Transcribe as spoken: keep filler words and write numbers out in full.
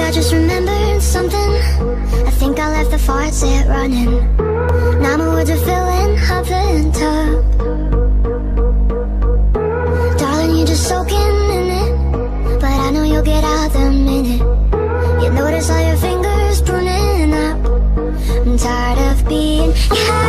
I just remembered something. I think I left the fart set running. Now my words are filling up the tub. Darling, you're just soaking in it, but I know you'll get out the minute you notice all your fingers pruning up. I'm tired of being yeah.